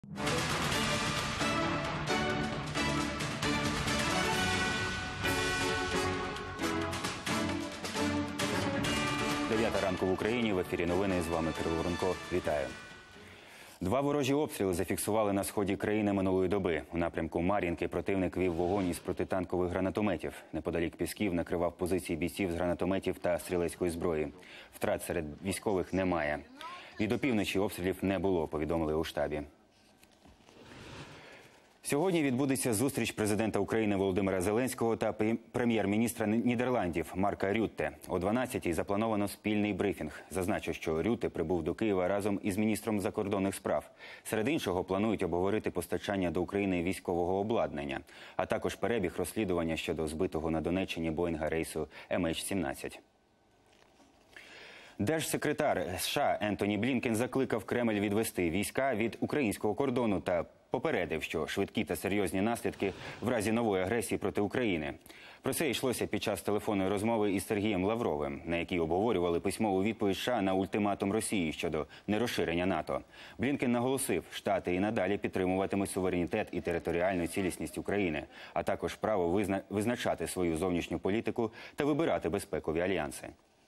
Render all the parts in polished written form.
Дев'ята ранку в Україні. В ефірі новини. З вами Кирило Воронко. Вітаю. Два ворожі обстріли зафіксували на сході країни минулої доби. У напрямку Мар'їнки противник вів вогонь із протитанкових гранатометів. Неподалік Пісків накривав позиції бійців з гранатометів та стрілецької зброї. Втрат серед військових немає. Від опівночі обстрілів не було, повідомили у штабі. Сьогодні відбудеться зустріч президента України Володимира Зеленського та прем'єр-міністра Нідерландів Марка Рютте. О 12-й заплановано спільний брифінг. Зазначу, що Рютте прибув до Києва разом із міністром закордонних справ. Серед іншого, планують обговорити постачання до України військового обладнання, а також перебіг розслідування щодо збитого на Донеччині Боїнга рейсу MH17. Держсекретар США Ентоні Блінкен закликав Кремль відвести війська від українського кордону та попередив, що швидкі та серйозні наслідки в разі нової агресії проти України. Про це йшлося під час телефонної розмови із Сергієм Лавровим, на якій обговорювали письмову відповідь США на ультиматум Росії щодо нерозширення НАТО. Блінкен наголосив, Штати і надалі підтримуватимуть суверенітет і територіальну цілісність України, а також право визначати свою зовнішню політику та вибирати безпекові альянси.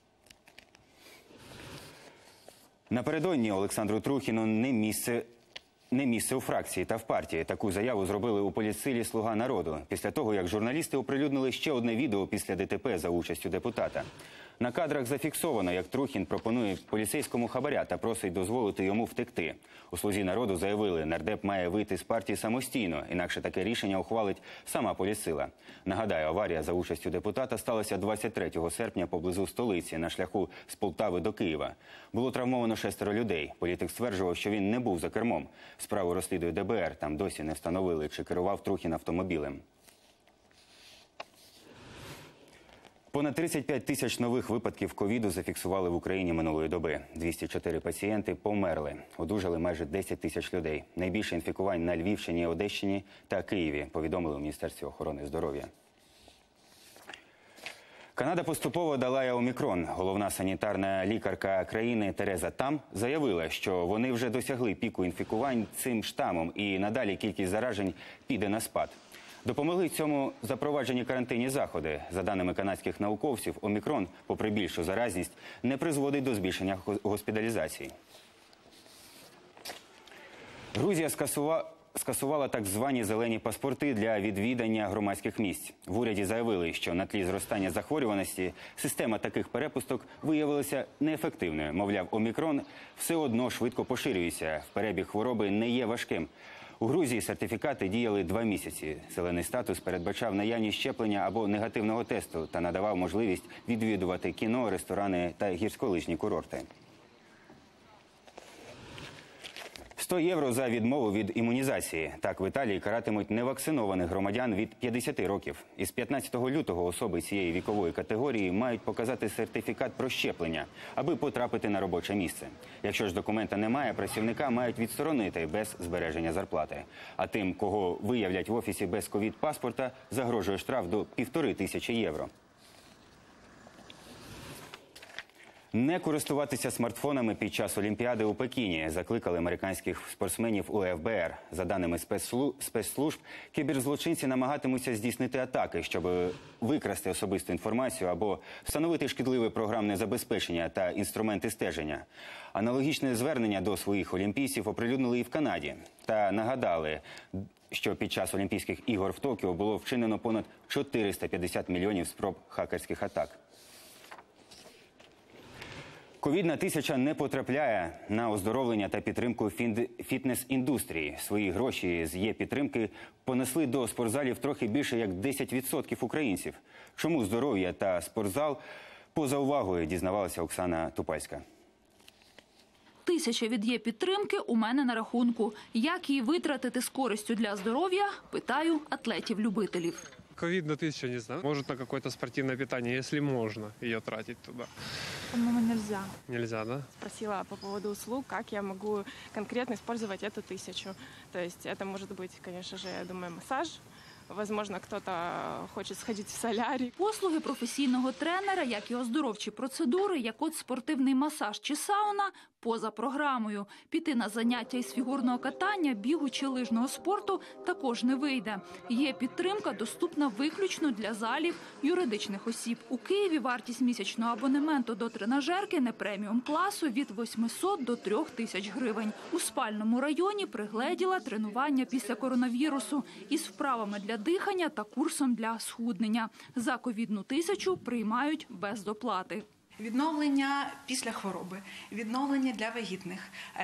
Напередодні Олександру Трухіну не місце у фракції та в партії. Таку заяву зробили у політсилі «Слуга народу» після того, як журналісти оприлюднили ще одне відео після ДТП за участю депутата. На кадрах зафіксовано, як Трухін пропонує поліцейському хабаря та просить дозволити йому втекти. У «Слузі народу» заявили, нардеп має вийти з партії самостійно, інакше таке рішення ухвалить сама політсила. Нагадаю, аварія за участю депутата сталася 23 серпня поблизу столиці на шляху з Полтави до Києва. Було травмовано 6 людей. Політик стверджував, що він не був за кермом. Справу розслідує ДБР, там досі не встановили, чи керував Трухін автомобілем. Понад 35 тисяч нових випадків ковіду зафіксували в Україні минулої доби. 204 пацієнти померли. Одужали майже 10 тисяч людей. Найбільше інфікувань на Львівщині, Одещині та Києві, повідомили у Міністерстві охорони здоров'я. Канада поступово долає омікрон. Головна санітарна лікарка країни Тереза Там заявила, що вони вже досягли піку інфікувань цим штамом і надалі кількість заражень піде на спад. Допомогли цьому запроваджені карантинні заходи. За даними канадських науковців, омікрон, попри більшу заразність, не призводить до збільшення госпіталізації. Грузія скасувала так звані зелені паспорти для відвідання громадських місць. В уряді заявили, що на тлі зростання захворюваності система таких перепусток виявилася неефективною. Мовляв, омікрон все одно швидко поширюється, перебіг хвороби не є важким. У Грузії сертифікати діяли 2 місяці. Зелений статус передбачав наявність щеплення або негативного тесту та надавав можливість відвідувати кіно, ресторани та гірськолижні курорти. 100 євро за відмову від імунізації. Так в Італії каратимуть невакцинованих громадян від 50 років. Із 15 лютого особи цієї вікової категорії мають показати сертифікат про щеплення, аби потрапити на робоче місце. Якщо ж документа немає, працівника мають відсторонити без збереження зарплати. А тим, кого виявлять в офісі без ковід-паспорта, загрожує штраф до 1500 євро. Не користуватися смартфонами під час Олімпіади у Пекіні закликали американських спортсменів у ФБР. За даними спецслужб, кіберзлочинці намагатимуться здійснити атаки, щоб викрасти особисту інформацію або встановити шкідливе програмне забезпечення та інструменти стеження. Аналогічне звернення до своїх олімпійців оприлюднили і в Канаді. Та нагадали, що під час Олімпійських ігор в Токіо було вчинено понад 450 мільйонів спроб хакерських атак. Ковідна тисяча не потрапляє на оздоровлення та підтримку фітнес-індустрії. Свої гроші з є-підтримки понесли до спортзалів трохи більше як 10% українців. Чому здоров'я та спортзал поза увагою, дізнавалася Оксана Тупальська. 1000 від є-підтримки у мене на рахунку. Як її витратити з користю для здоров'я, питаю атлетів-любителів. Ковид на 1000, не знаю. Может, на какое-то спортивное питание, если можно ее тратить туда. По-моему, нельзя. Нельзя, да? Спросила по поводу услуг, как я могу конкретно использовать эту 1000. То есть это может быть, конечно же, я думаю, массаж, Возможно, кто-то хочет сходить в солярий. Послуги професійного тренера, як і оздоровчі процедури, як от спортивний масаж чи сауна, поза програмою. Піти на заняття із фігурного катання, бігу чи лижного спорту також не вийде. Є підтримка, доступна виключно для залів юридичних осіб. У Києві вартість місячного абонементу до тренажерки не преміум класу від 800 до 3000 гривень. У спальному районі пригледіла тренування після коронавірусу із вправами для дихання та курсом для схуднення. За ковідну 1000 приймають без доплати. Відновлення після хвороби, відновлення для вагітних,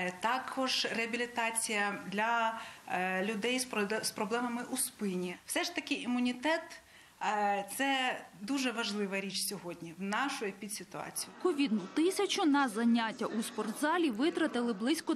також реабілітація для людей з проблемами у спині. Все ж таки імунітет – це дуже важлива річ сьогодні в нашу епідситуацію. Ковідну 1000 на заняття у спортзалі витратили близько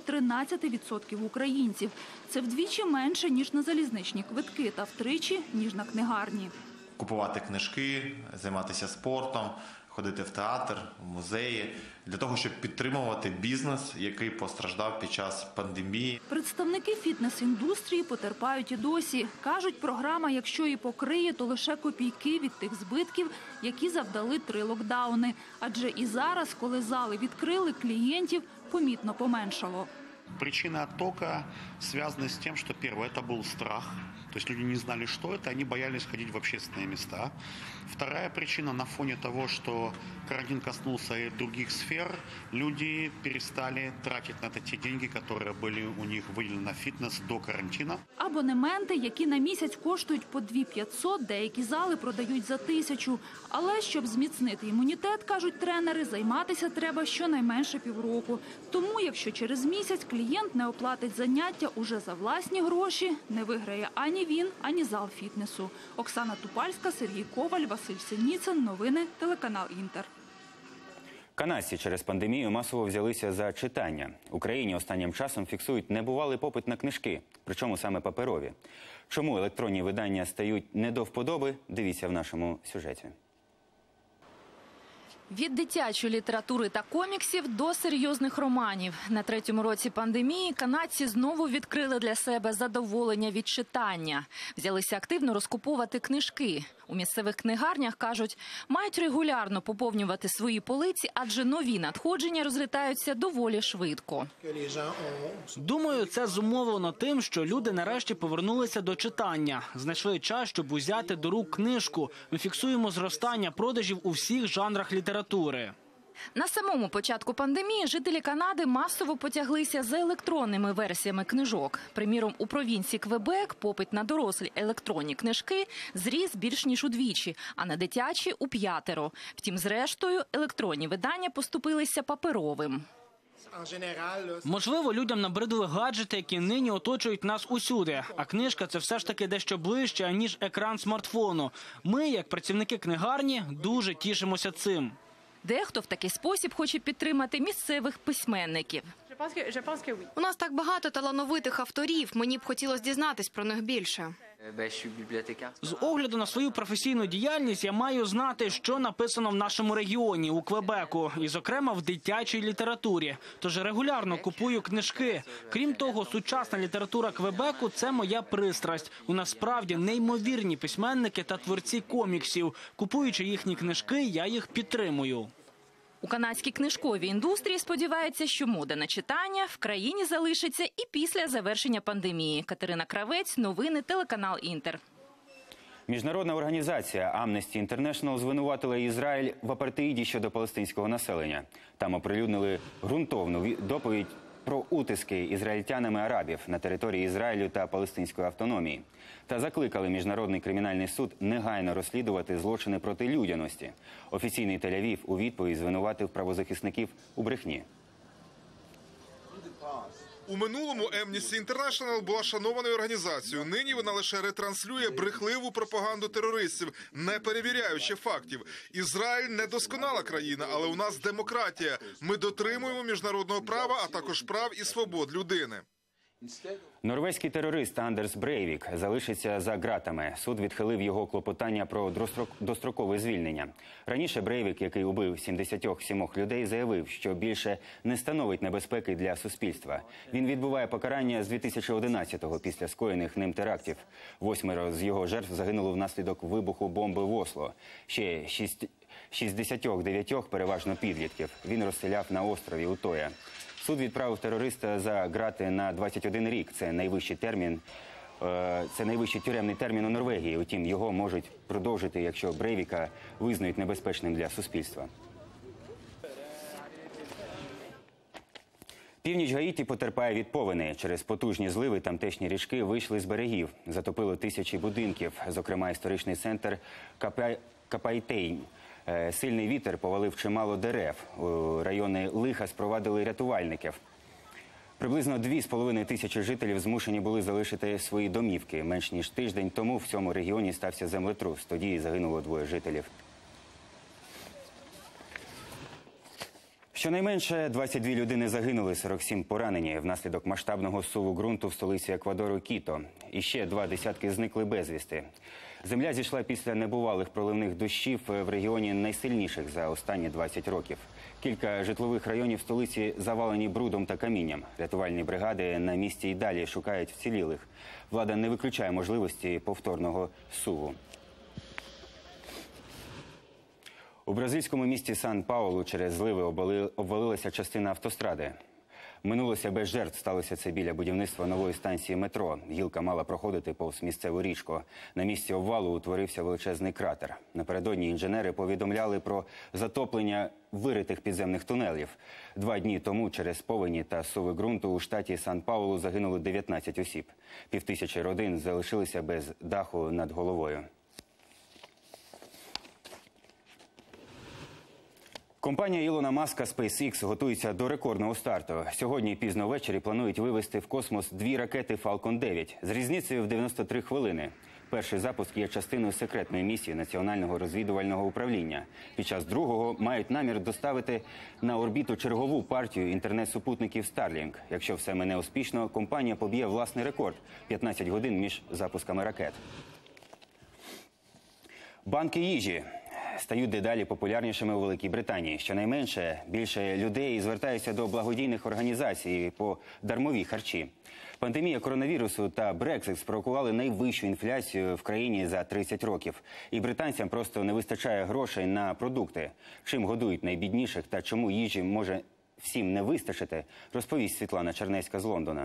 13% українців. Це вдвічі менше, ніж на залізничні квитки та втричі, ніж на книгарні. Купувати книжки, займатися спортом, ходити в театр, в музеї, для того, щоб підтримувати бізнес, який постраждав під час пандемії. Представники фітнес-індустрії потерпають і досі. Кажуть, програма, якщо і покриє, то лише копійки від тих збитків, які завдали 3 локдауни. Адже і зараз, коли зали відкрили, клієнтів помітно поменшало. Причина оттока связана с тем, что первое, это был страх. То есть люди не знали, что это, они боялись ходить в общественные места. Вторая причина, на фоне того, что карантин коснулся и других сфер, люди перестали тратить на это те деньги, которые были у них выделены на фитнес до карантина. Абонементи, які на місяць коштують по 2500, деякі зали продають за 1000. Але щоб зміцнити імунітет, кажуть тренери, займатися треба щонайменше півроку. Тому, якщо через місяць клієнт не оплатить заняття уже за власні гроші, не виграє ані він, ані зал фітнесу. Оксана Тупальська, Сергій Коваль, Василь Синіцин. Новини, телеканал «Інтер». Канадці через пандемію масово взялися за читання. В Україні останнім часом фіксують небувалий попит на книжки, причому саме паперові. Чому електронні видання стають не до вподоби, дивіться в нашому сюжеті. Від дитячої літератури та коміксів до серйозних романів. На 3-му році пандемії канадці знову відкрили для себе задоволення від читання. Взялися активно розкуповувати книжки. У місцевих книгарнях, кажуть, мають регулярно поповнювати свої полиці, адже нові надходження розлітаються доволі швидко. Думаю, це зумовлено тим, що люди нарешті повернулися до читання. Знайшли час, щоб узяти до рук книжку. Ми фіксуємо зростання продажів у всіх жанрах літератури. На самому початку пандемії жителі Канади масово потяглися за електронними версіями книжок. Приміром, у провінції Квебек попит на дорослі електронні книжки зріс більш ніж удвічі, а на дитячі – у 5. Втім, зрештою, електронні видання поступилися паперовим. Можливо, людям набридли гаджети, які нині оточують нас усюди. А книжка – це все ж таки дещо ближче, ніж екран смартфону. Ми, як працівники книгарні, дуже тішимося цим. Дехто в такий спосіб хоче підтримати місцевих письменників. У нас так багато талановитих авторів, мені б хотілося дізнатись про них більше. З огляду на свою професійну діяльність я маю знати, що написано в нашому регіоні, у Квебеку, і, зокрема, в дитячій літературі. Тож регулярно купую книжки. Крім того, сучасна література Квебеку – це моя пристрасть. У нас справді неймовірні письменники та творці коміксів. Купуючи їхні книжки, я їх підтримую. У канадській книжковій індустрії сподіваються, що мода на читання в країні залишиться і після завершення пандемії. Катерина Кравець, новини, телеканал «Інтер». Міжнародна організація Amnesty International звинуватила Ізраїль в апартеїді щодо палестинського населення. Там оприлюднили ґрунтовну доповідь про утиски ізраїльтянами арабів на території Ізраїлю та палестинської автономії. Та закликали Міжнародний кримінальний суд негайно розслідувати злочини проти людяності. Офіційний Тель-Авів у відповідь звинуватив правозахисників у брехні. У минулому Amnesty International була шанованою організацією. Нині вона лише ретранслює брехливу пропаганду терористів, не перевіряючи фактів. Ізраїль – недосконала країна, але у нас демократія. Ми дотримуємо міжнародного права, а також прав і свобод людини. Норвезький терорист Андерс Брейвік залишиться за ґратами. Суд відхилив його клопотання про дострокове звільнення. Раніше Брейвік, який убив 77 людей, заявив, що більше не становить небезпеки для суспільства. Він відбуває покарання з 2011-го після скоєних ним терактів. 8 з його жертв загинули внаслідок вибуху бомби в Осло. Ще 69 переважно підлітків. Він розстріляв на острові Утоя. Суд відправив терориста за ґрати на 21 рік. Це найвищий тюремний термін у Норвегії. Утім, його можуть продовжити, якщо Брейвіка визнають небезпечним для суспільства. Північ Гаїті потерпає від повені. Через потужні зливи тамтешні річки вийшли з берегів. Затопило тисячі будинків, зокрема історичний центр Капайтейн. Сильний вітер повалив чимало дерев. У райони лиха спровадили рятувальників. Приблизно 2,5 тисячі жителів змушені були залишити свої домівки. Менш ніж тиждень тому в цьому регіоні стався землетрус. Тоді загинуло 2 жителів. Щонайменше 22 людини загинули, 47 поранені внаслідок масштабного зсуву ґрунту в столиці Еквадору Кіто. І ще 2 десятки зникли безвісти. Земля зійшла після небувалих проливних дощів в регіоні найсильніших за останні 20 років. Кілька житлових районів столиці завалені брудом та камінням. Рятувальні бригади на місці й далі шукають вцілілих. Влада не виключає можливості повторного зсуву. У бразильському місті Сан-Паулу через зливи обвалилася частина автостради. Минулося без жертв. Сталося це біля будівництва нової станції метро. Гілка мала проходити повз місцеву річку. На місці обвалу утворився величезний кратер. Напередодні інженери повідомляли про затоплення виритих підземних тунелів. 2 дні тому через повені та зсуви ґрунту у штаті Сан-Паулу загинули 19 осіб. 5000 родин залишилися без даху над головою. Компанія Ілона Маска SpaceX готується до рекордного старту. Сьогодні пізно ввечері планують вивести в космос 2 ракети Falcon 9 з різницею в 93 хвилини. Перший запуск є частиною секретної місії Національного розвідувального управління. Під час другого мають намір доставити на орбіту чергову партію інтернет-супутників Starlink. Якщо все мине успішно, компанія поб'є власний рекорд – 15 годин між запусками ракет. Банки їжі стають дедалі популярнішими у Великій Британії. Щонайменше більше людей звертаються до благодійних організацій по дармові харчі. Пандемія коронавірусу та Брексит спровокували найвищу інфляцію в країні за 30 років. І британцям просто не вистачає грошей на продукти. Чим годують найбідніших та чому їжі може всім не вистачити, розповість Світлана Чернецька з Лондона.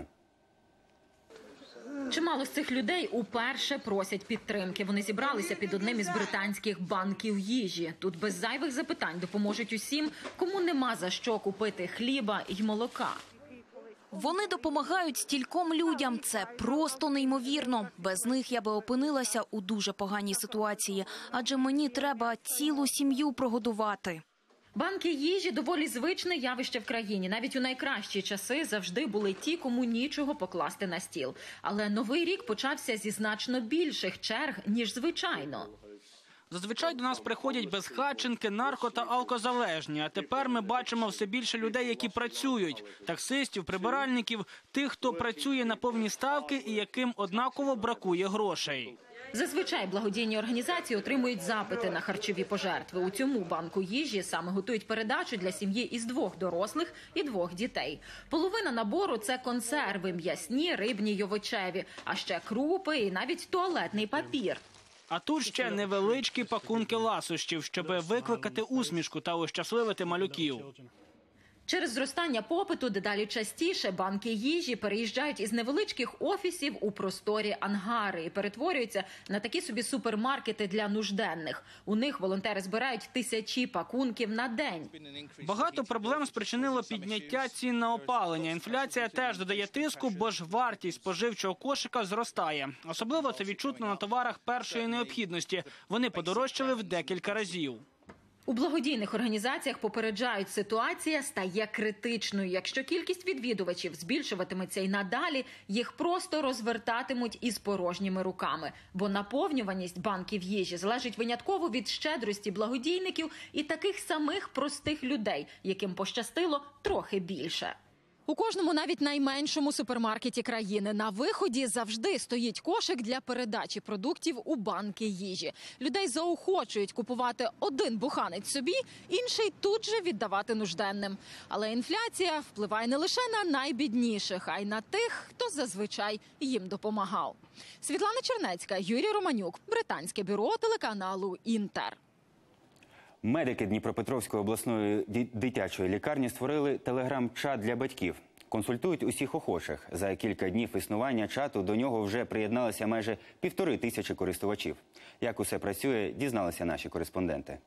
Чимало з цих людей уперше просять підтримки. Вони зібралися під одним із британських банків їжі. Тут без зайвих запитань допоможуть усім, кому нема за що купити хліба й молока. Вони допомагають стільком людям. Це просто неймовірно. Без них я би опинилася у дуже поганій ситуації, адже мені треба цілу сім'ю прогодувати. Банки їжі – доволі звичне явище в країні. Навіть у найкращі часи завжди були ті, кому нічого покласти на стіл. Але Новий рік почався зі значно більших черг, ніж звичайно. Зазвичай до нас приходять безхатченки, нарко- та алкозалежні. А тепер ми бачимо все більше людей, які працюють. Таксистів, прибиральників, тих, хто працює на повні ставки і яким однаково бракує грошей. Зазвичай благодійні організації отримують запити на харчові пожертви. У цьому банку їжі саме готують передачу для сім'ї із 2 дорослих і 2 дітей. Половина набору – це консерви, м'ясні, рибні й овочеві, а ще крупи і навіть туалетний папір. А тут ще невеличкі пакунки ласощів, щоб викликати усмішку та ощасливити малюків. Через зростання попиту дедалі частіше банки їжі переїжджають із невеличких офісів у просторі ангари і перетворюються на такі собі супермаркети для нужденних. У них волонтери збирають тисячі пакунків на день. Багато проблем спричинило підняття цін на опалення. Інфляція теж додає тиску, бо ж вартість споживчого кошика зростає. Особливо це відчутно на товарах першої необхідності. Вони подорожчали в декілька разів. У благодійних організаціях попереджають, ситуація стає критичною. Якщо кількість відвідувачів збільшуватиметься і надалі, їх просто розвертатимуть із порожніми руками. Бо наповнюваність банків їжі залежить винятково від щедрості благодійників і таких самих простих людей, яким пощастило трохи більше. У кожному, навіть найменшому супермаркеті країни, на виході завжди стоїть кошик для передачі продуктів у банки їжі. Людей заохочують купувати один буханець собі, інший тут же віддавати нужденним. Але інфляція впливає не лише на найбідніших, а й на тих, хто зазвичай їм допомагав. Світлана Чернецька, Юрій Романюк, Британське бюро телеканалу «Інтер». Медики Дніпропетровської обласної дитячої лікарні створили телеграм-чат для батьків. Консультують усіх охочих. За кілька днів існування чату до нього вже приєдналося майже 1500 користувачів. Як усе працює, дізналися наші кореспонденти.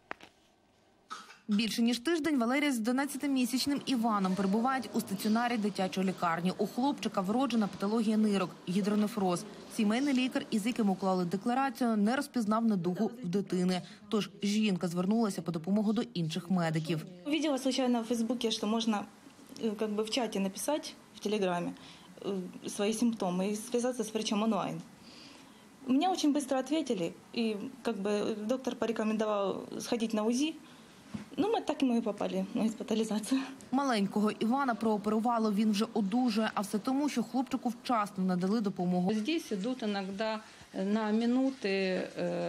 Більше ніж тиждень Валерія з 12-місячним Іваном перебувають у стаціонарі дитячої лікарні. У хлопчика вроджена патологія нирок – гідронефроз. Сімейний лікар, із яким уклали декларацію, не розпізнав недугу в дитини. Тож жінка звернулася по допомогу до інших медиків. Увидела случайно в Фейсбуке, что можно в чате написать в Телеграме свои симптомы и связаться с врачом онлайн. Мне очень быстро ответили, и доктор порекомендовал сходить на УЗИ. Ми так і попали на госпіталізацію. Маленького Івана прооперувало, він вже одужує, а все тому, що хлопчику вчасно надали допомогу. Здесь идут иногда на минуты,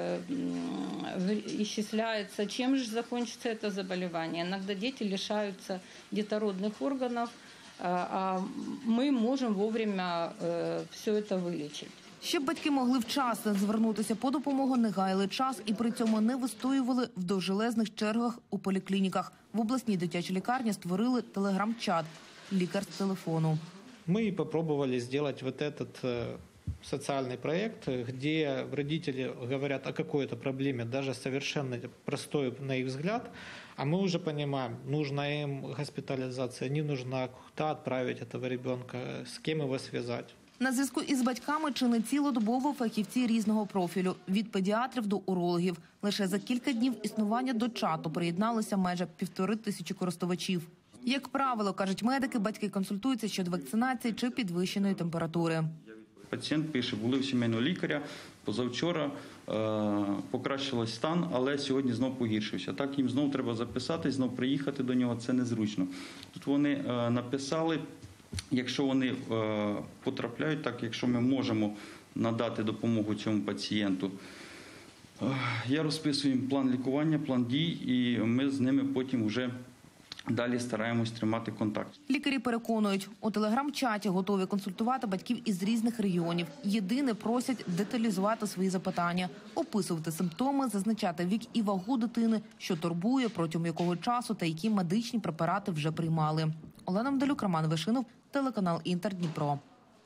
исчисляется, чем же закончится это заболевание. Иногда дети лишаются детородных органов, а мы можем вовремя все это вылечить. Щоб батьки могли вчасно звернутися по допомогу, не гаяли час і при цьому не вистоювали в довжелезних чергах у поліклініках. В обласній дитячій лікарні створили телеграм-чат «Лікар з телефону». Мы попробовали сделать вот этот социальный проект, где родители говорят о какой-то проблеме, даже совершенно простой на их взгляд, а мы уже понимаем, нужна им госпитализация, не нужна, куда отправить этого ребенка, с кем его связать. На зв'язку із батьками чи не цілодобово фахівці різного профілю – від педіатрів до урологів. Лише за кілька днів існування до чату приєдналося майже 1500 користувачів. Як правило, кажуть медики, батьки консультуються щодо вакцинації чи підвищеної температури. Пацієнт пише, були у сімейного лікаря, позавчора покращився стан, але сьогодні знов погіршився. Так, їм знов треба записатись, знов приїхати до нього, це незручно. Тут вони написали, якщо вони потрапляють, так, якщо ми можемо надати допомогу цьому пацієнту, я розписую їм план лікування, план дій, і ми з ними потім вже далі стараємось тримати контакт. Лікарі переконують, у телеграм-чаті готові консультувати батьків із різних регіонів. Єдине, просять деталізувати свої запитання, описувати симптоми, зазначати вік і вагу дитини, що турбує, протягом якого часу та які медичні препарати вже приймали. Олена Мдалюк, Роман Вишинов, телеканал «Інтер», Дніпро.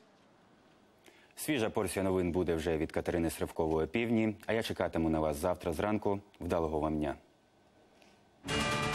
Свіжа порція новин буде вже від Катерини Сривкової о півдні. А я чекатиму на вас завтра зранку. Вдалого вам дня.